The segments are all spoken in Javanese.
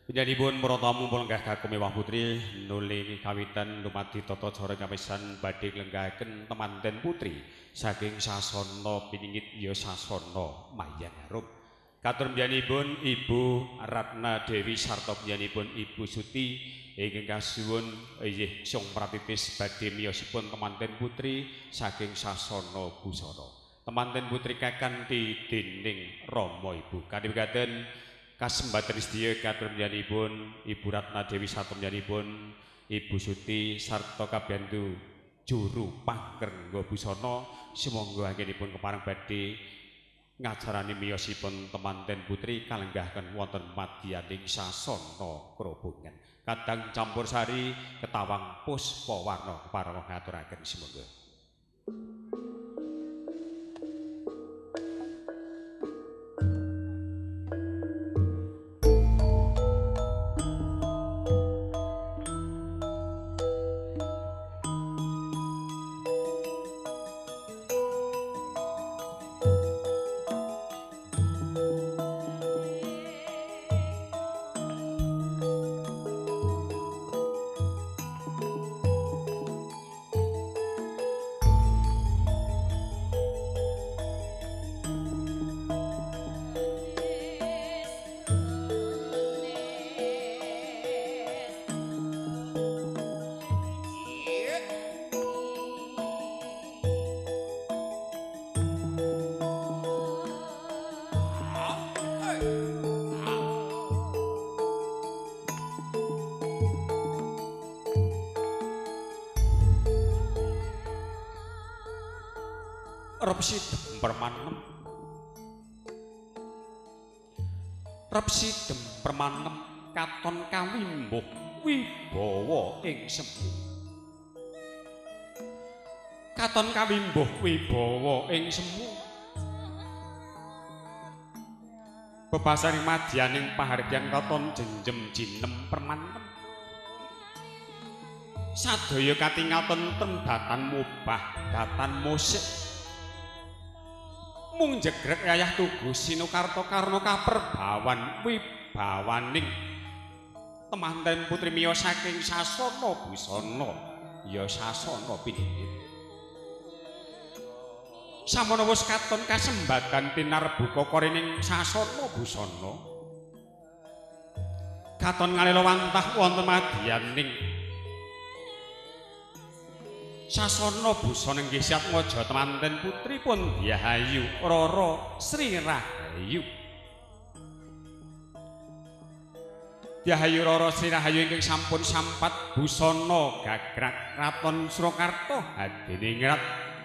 Panjenenganipun para tamu lenggah kagem Ewah Putri nuli kawitan dumadi tata cara kapisan badhe nglenggahaken temanten putri saking sasana piningit ya sasana Mayang Harum. Katur panjenenganipun Ibu Ratna Dewi sarta panjenenganipun Ibu Suti ingkang kasuwun inggih Sung Pratitis badhe miyosipun temanten putri saking sasana busana. Temanten putri kakanthi dening Rama Ibu. Kadhegaten kasembadan sedaya katur panjenenganipun Ibu Ratna Dewi sarta panjenenganipun Ibu Suti sarta kabantu juru pangrengga busana sumangga anggenipun kepareng badhe ngajarani miyosipun temanten putri kalenggahaken wonten madyaning sasana krobongan. Kadang campur sari ketawang puspawarna kepareng ngaturaken sumangga. Repsi dempermanem Repsi dempermanem katon kawimbuh wibawa ing semu Katon kawimbuh wibawa ing semu Bebasaring madyaning pahargyan katon jenjem jinem permanem Sadaya katingal tentrem datan mubah datan musik mung jegrek rayah tugu sinukarta karna kaperbawan wibawaning temanten putri miya saking sasana busana ya sasana piningit samono wis katon kasembadan tinarbuka korining sasana busana katon ngalela wantah wonten madyaning sasana busana nggih siap ngaja temanten putri pun Diahayu Rara Sri Rahayu. Diahayu Rara Sri Rahayu ingkang sampun sampat busana gagrak Raton Surakarta hadiningrat.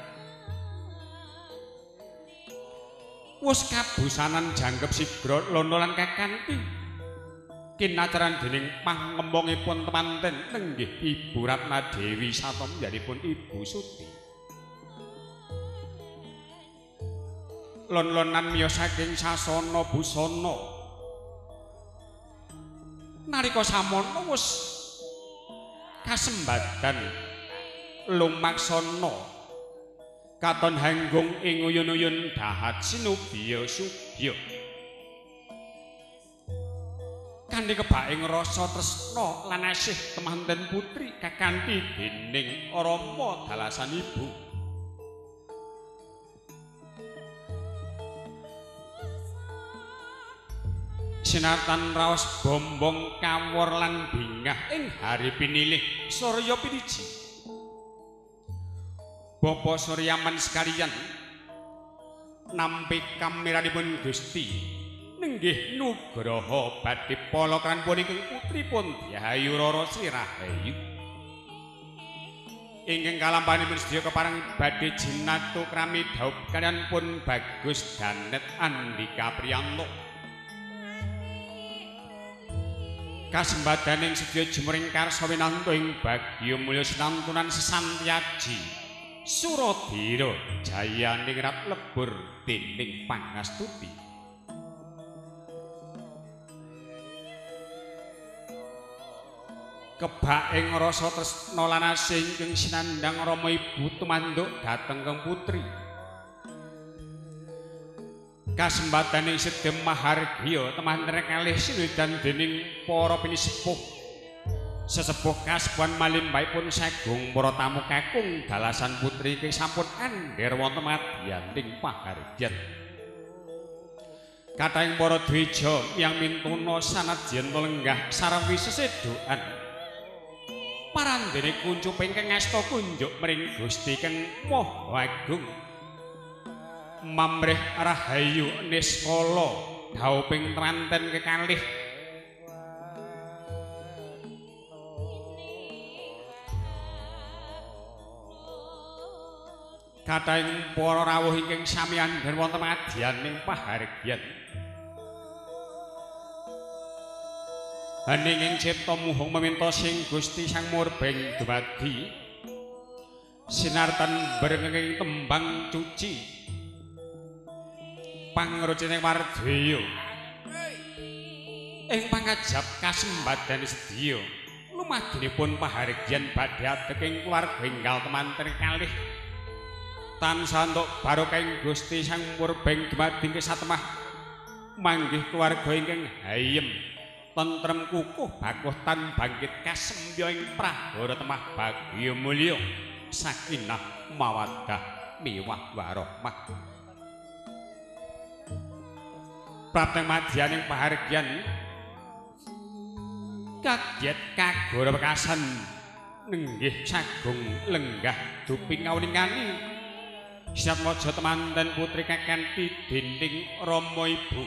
Wus kabusanan janggep sigra londo lan kakanthi kinacaran dening pangembongipun temanten nenggih Ibu Ratna Dewi sarta panjenenganipun Ibu Suti. Lon-lonan miya saking sasana busana. Nalika samono wis kasembadan lumaksana katon hanggung ing uyun-uyun dahat sinubya subya. Kanthi kebaing rasa tresna lan asih temanten putri kakanthi dening Rama dalasan ibu. Sinartan raos bombong kawor lan bingah ing hari pinilih Surya piniji. Bapa Suryaman sekaliyan nampi kamiranipun Gusti nenggih nugraha badhe palakan punika putripun Diahayu Rara Sri Rahayu ingkang kalampanipun sedaya kepareng badhe jinatu krami dhaup kaliyan pun Bagus Danet Andika Priyanto kasembadaning sedaya jemering karsa winanto ing bagya mulya sinantunan sesantyaji Suradira jayaningrat lebur dening pangastuti. Kebak ing rasa tresna lan asih ingkang sinandhang Rama Ibu tumanduk dhateng kang putri. kasembatan ing sedhem mahargya temanten kalih sinudan dening para pinisepuh sesepuh kasepuhan malimbaipun sagung para tamu kakung dalasan putri iki sampun andher wonten madyaning pahargyan kathahing para dwija yang mintuna sanadyan lenggah sarwi sesedokan parandene kuncup ingkang ngasta kunjuk mring Gusti kang Maha Agung Mamrih Rahayu Niskala dhauping tranten kekalih kathahing para rawuh ingkang sami andhen wonten madyaning pahargyan haninging cipta muhung meminta sing Gusti Sang Murbeng dumadi sinartan berenging tembang cuci pangrucining Wardaya ing pangajab kasembadan sedya lumadinipun pahargyan badhe adeking keluarga enggal temanten kalih tansah entuk barokah ing Gusti Sang Murbeng dumadi satemah manggih keluarga ingkang hayem tentrem kukuh bakuh tan bangkit kasembya ing prahara temah bagya mulya sakinah mawaddah miwah warahmah prateng madyaning pahargyan kaget kagora wekasan nenggih sagung lenggah duping ngawuningani siap mojo temanten putri kakanthi dinding Rama Ibu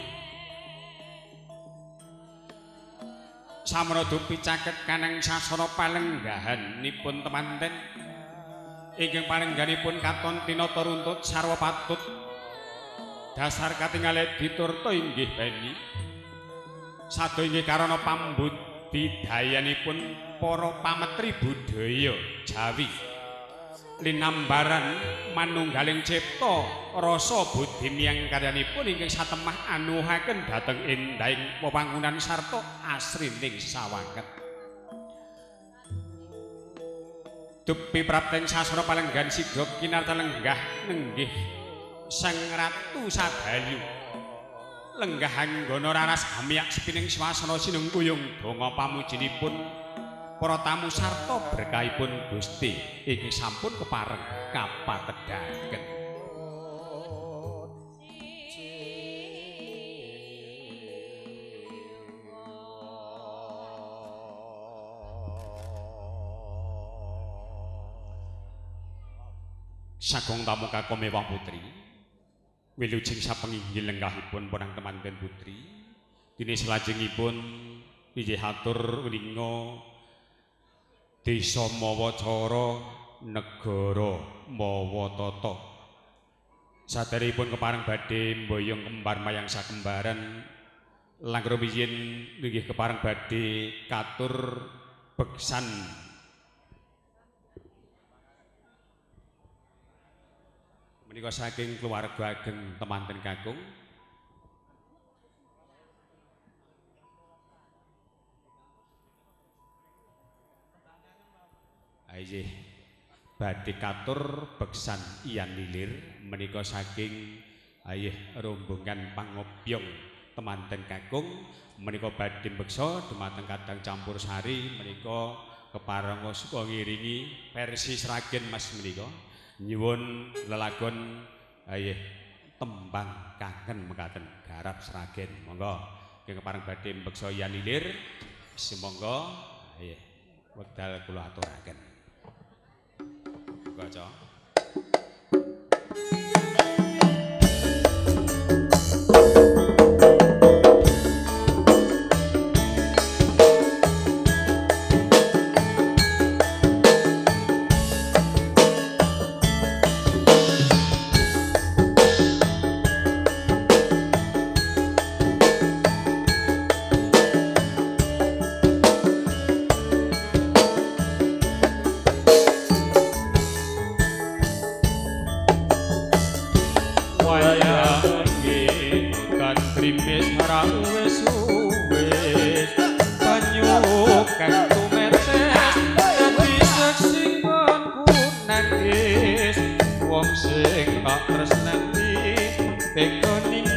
samana dupi caket kanang sasana palenggahanipun temanten ingkang palengganipun katon tinata runtut sarwa patut dasar katinggale diturta inggih beni sada inggih karana pambudidayanipun para pametri budaya Jawi linambaran manunggaling cipta rasa budi miyang karyanipun ingkang satemah anuhaken dhateng endahing wewangunan sarta asrining sawanget dupi prapteng sasana palenggan siga kinarta lenggah nenggih Sang Ratu Sabayu lenggah anggana raras hamiyak sepining swasana sinengkuyung donga pamujinipun para tamu sarta berkahipun Gusti iki sampun kepareng kapatedaken Sagong tamu kakung mewah putri wilujeng sapenginggil lenggahipun porang temanten putri dene salajengipun inggih hatur uninga desa Mawacara negara Mawatata saderengipun kepareng badhe mboyong kembar mayang sakembaran langkung rumiyin inggih kepareng badhe katur beksan menika saking keluarga ageng temanten kakung ayo badhe katur beksan Iyan Lilir menika saking ayih rombongan pangobbyong temanten kakung menika badhe beksa dumateng kadang campur sari menika kepareng suka ngiringi versi Sragen Mas menika nyuwun lelagon ayih tembang kangen mekaten garap Sragen monggo nggih kepareng badhe beksa Iyan Lilir semonggo ayih wekdal kula aturaken Gajah. Wong sing tak tresnani teka ning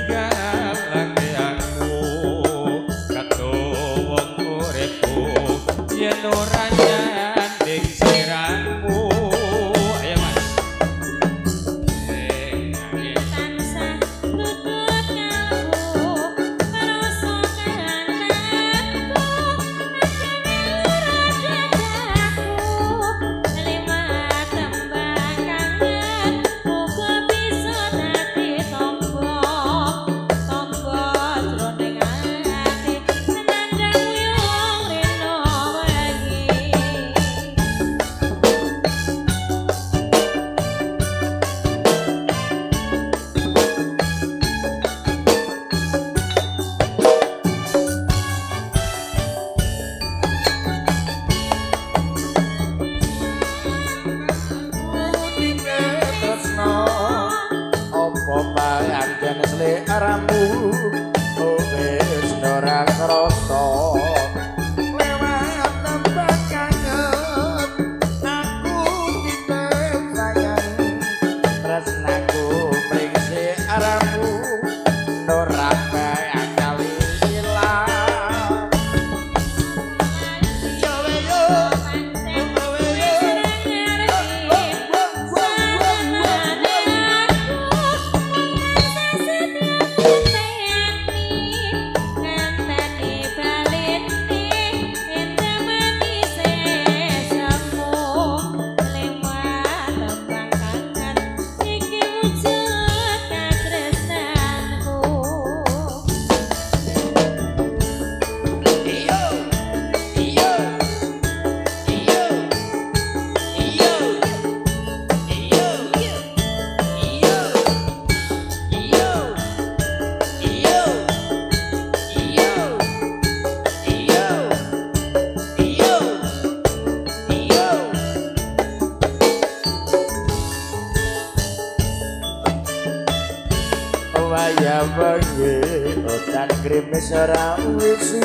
Grimes ora wis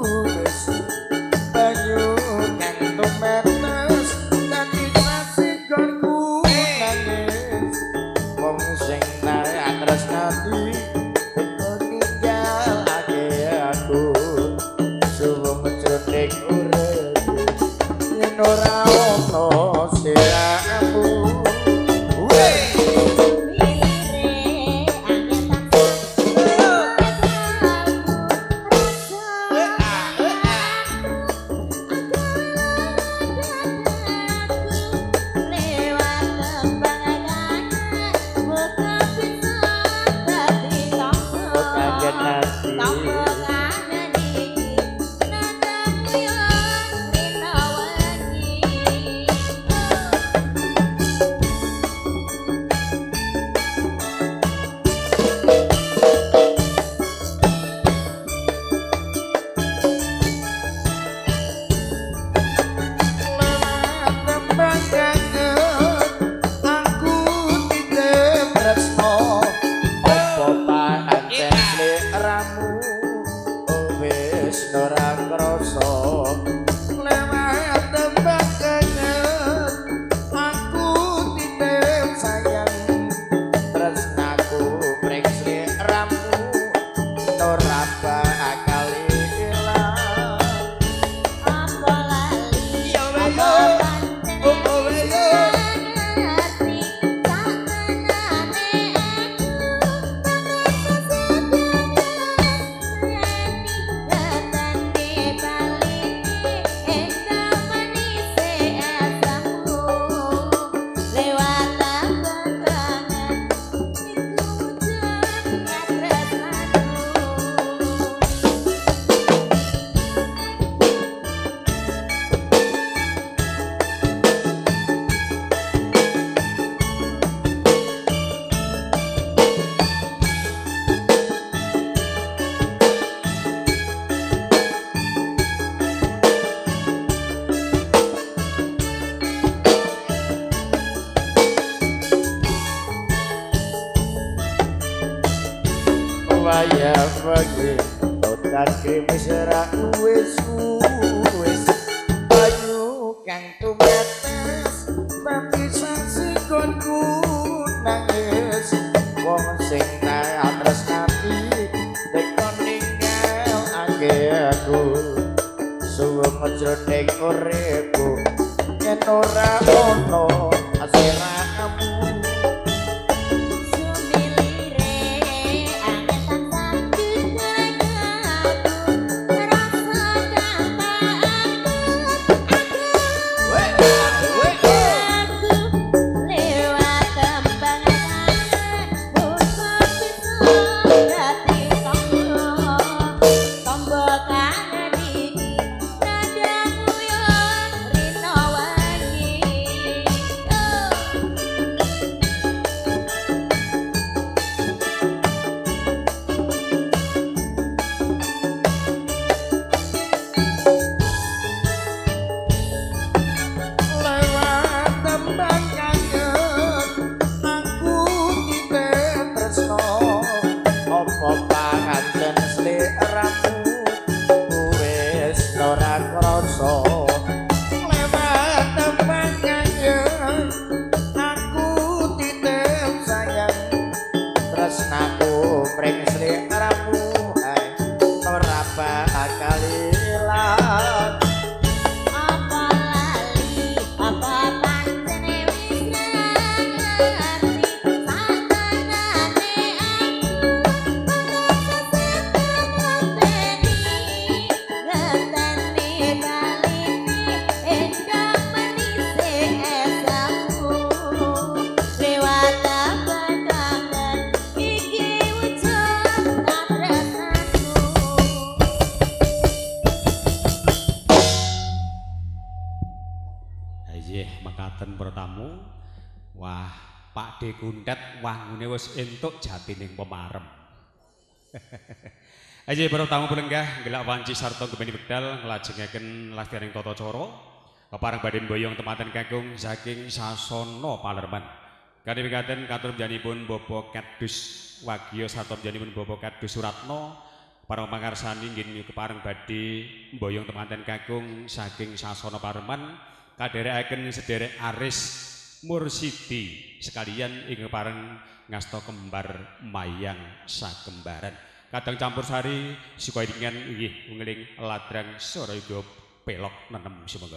banyu kang tumetes dadi sasikgonku nangis wong sing tak tresnani ninggal ake aku suwung jroning urip yen ora ono siramu wayah pagi otak krimis ora wis banyu kang tumetes tapi sasikgonku nangis wong sing tak tresnani jroning uripku yen ora ono asiramu Kundet wangune wis entuk jatining pemarem. Aja para tamu pelenggah gelak wanci sarta gebeni wekdal nglajengaken latihaning tata cara kepareng badhe boyong temanten kakung saking Sasana Palerman. Kanthi mekaten katur panjenenganipun Bapak Kadus Wagya sarta panjenenganipun Bapak Kadus Suratno para pangarsani nggih kepareng badhe boyong temanten kakung saking Sasana Palerman kadherekaken sederek aris Mursidi sekalian ing pareng ngasta kembar mayang sakembaran kadang campur sari sukairingan inggih ngeling ladrang Saraga pelok nenem semoga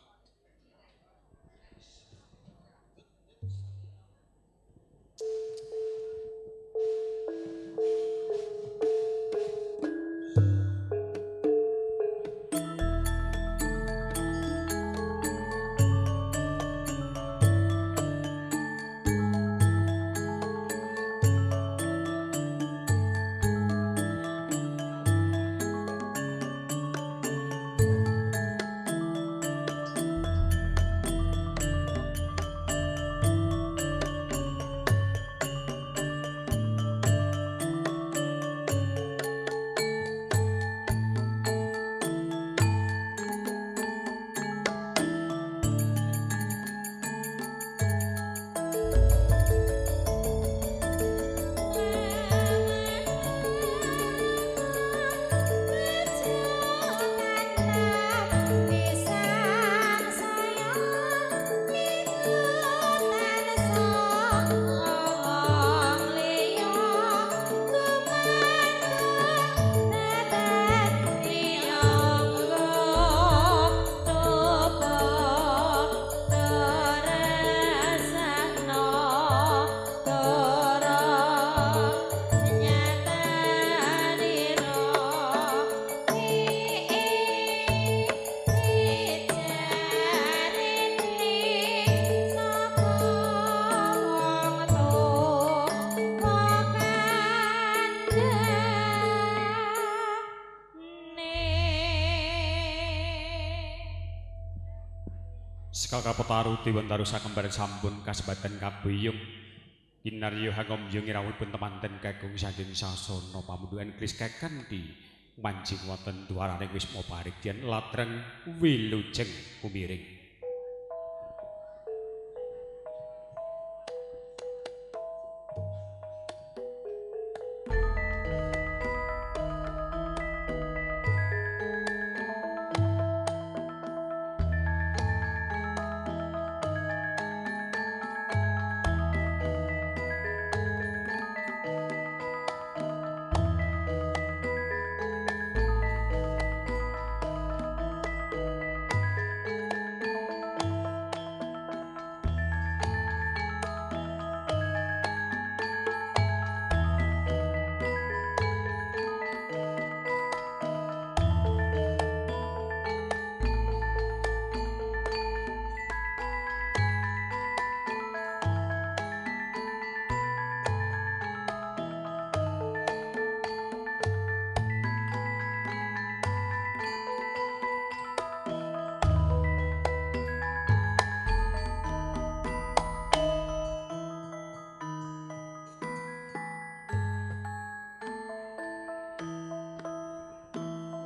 Kapetaru Dewantaru sakembar sampun kasebatan kabuyung kinarya hangomyung irawipun temanten kakung saking Sasana Pamundukan Kris kanthi manjing wonten duwaraning wisma parigyan ladrang wilujeng kumiring.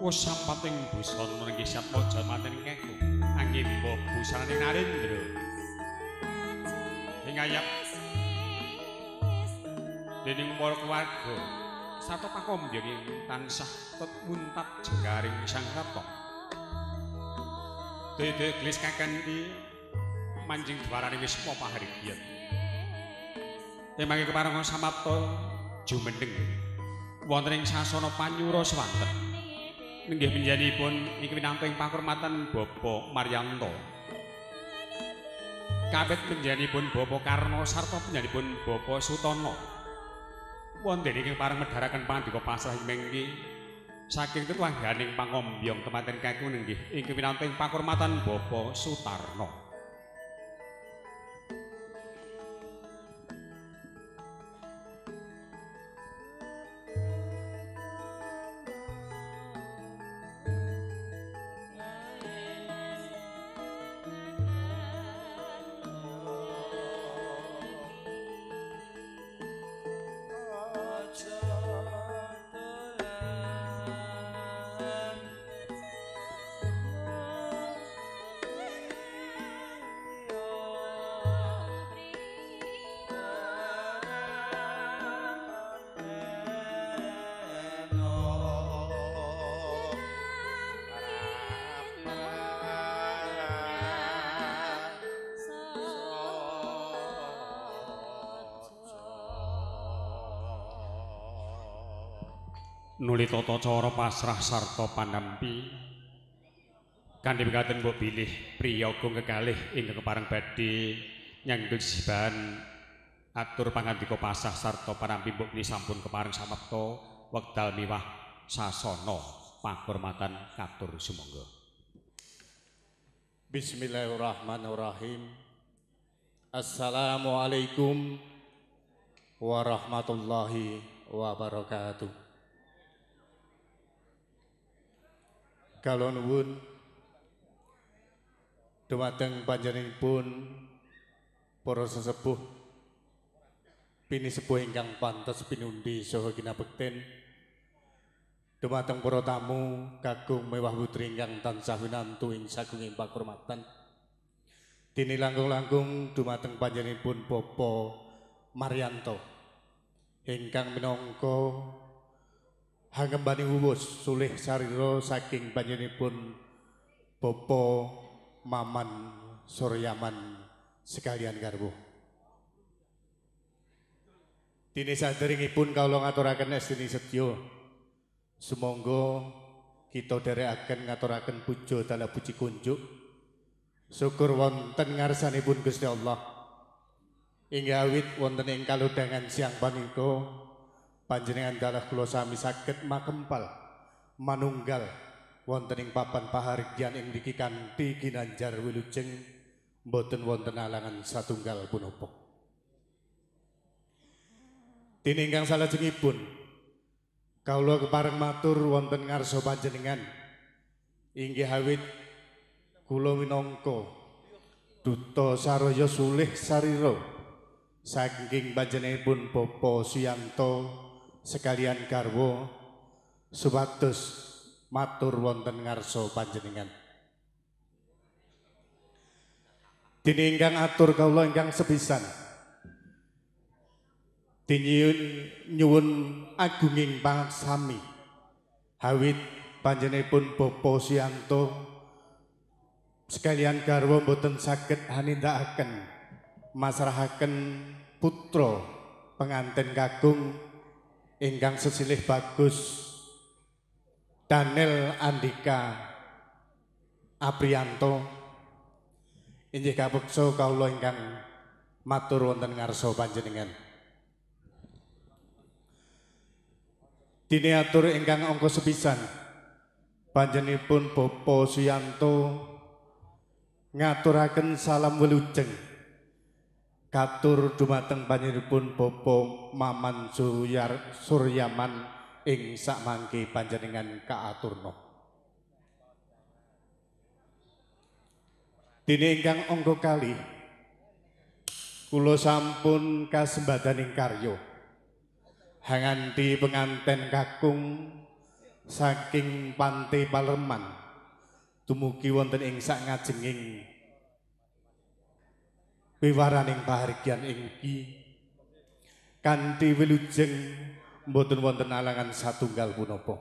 sampating busana nggih satmaja manten keku angin mbok busananing Narendra ing ayap dening para keluarga sarta pakombyong ing tansah muntat jenggaring Sang Rata dede glis kakendi manjing dwarane wis paharigyan emangé kepareng samapta jumeneng wonten ing sasana panyura swanten inggih panjenenganipun iki winantu ing pakurmatan Bapak Maryanto kawit panjenenganipun Bapak Karna sarta panjenenganipun Bapak Sutana wonten ing pareng medharaken pangandika pasrah mengki saking tetangganing pangombyong temanten kaku inggih ing winantu ing pakurmatan Bapak Sutarna. Nuli tata cara pasrah sarta panampi kanthi mekaten mbok bilih priyaga kekalih ingkang kepareng badhe nyanggung sibahan atur pangandika pasrah sarta panampi mbok ni sampun kepareng samapta wekdal miwah sasana pakurmatan katur sumangga. Bismillahirrahmanirrahim. Assalamualaikum warahmatullahi wabarakatuh. Kala nuwun dumateng panjenenganipun para sesepuh pinisepuh ingkang pantes pinundi saha kinabekten dumateng para tamu kakung mewah putri ingkang tansah winantu ing sagunging pakurmatan dene langkung-langkung dumateng panjenenganipun Bapak Maryanto ingkang minangka hangembani wuwus sulih sarira saking panjenenganipun Bapak Maman Suryaman sekalian garwa. Dene saderengipun kawula ngaturaken estini sedya. Sumangga kita dherekaken ngaturaken puja dalah puji kunjuk. Syukur wonten ngarsanipun Gusti Allah. Inggih awit wonten ing kalodhangan siang panika panjenengan dalah kula sami saged makempal manunggal wonten ing papan pahargyan ing mriki kanthi ginanjar wilujeng boten wonten alangan satunggal punapa. Dene ingkang salajengipun kawula kepareng matur wonten ngarsa panjenengan inggih awit kula minangka duta saraya sulih sarira saking panjenenganipun Bapak Suyanto sekalian garwa supados matur wonten ngarsa panjenengan. Dene ingkang atur kawula ingkang sepisan nyuwun agunging pangsami hawit panjenenganipun Bapak Suyanto sekalian garwa boten saged hanindakaken masrahaken putra penganten kakung ingkang sesilih bagus Daniel Andika Apriyanto inggih kapeksa kawula ingkang matur wonten ngarsa panjenengan. Dene atur ingkang angka sepisan panjenenganipun Bapak Suyanto ngaturaken salam wilujeng katur dumateng panjenenganipun Bapak Maman Suryaman ing sakmangke panjenengan kaaturna. Dene ingkang angka kalih kula sampun kasembadaning karya hanganti penganten kakung saking Pantai Palereman dumugi wonten ing sak ngajenging piwaraning pahargyan inggih kanthi wilujeng mboten wonten alangan satunggal punapa.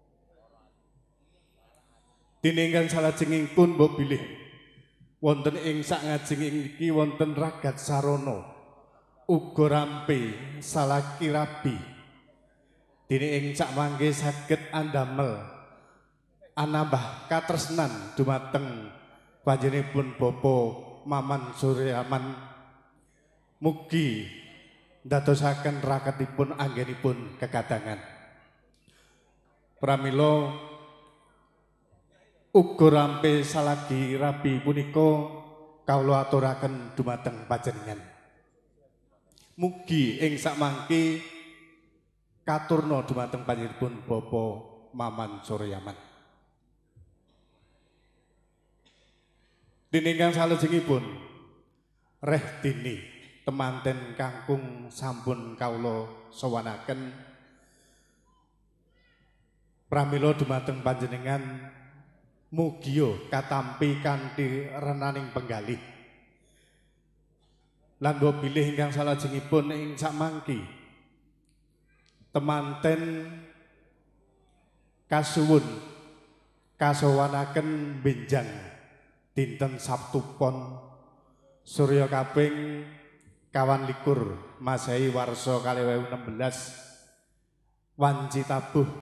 Dene ingkang salajengipun mbok bilih wonten ing sak ngajenging iki wonten Ragat Sarana uga rampe salaki rabi. Dene ing sak mangke saged andamel anambah katresnan dumateng panjenenganipun Bapa Maman Suryaman, mugi ndadosaken raketipun anggenipun kekadangan. Pramila uga rampe salagi rabi punika kawula aturaken dumateng panjenengan. Mugi ing sakmangke katurna dumateng panjenenganipun Bapa Maman Suryaman. Dene ingkang salajengipun reh dini temanten kangkung sampun kawula sowanaken pramila dumateng panjenengan mugiya katampi kanthi renaning penggalih. Lan mbok bilih ingkang salajengipun ing sakmangke temanten kasuwun kasowanaken benjang dinten Sabtu Pon Surya kaping 21 Masehi warsa 2016 wanci tabuh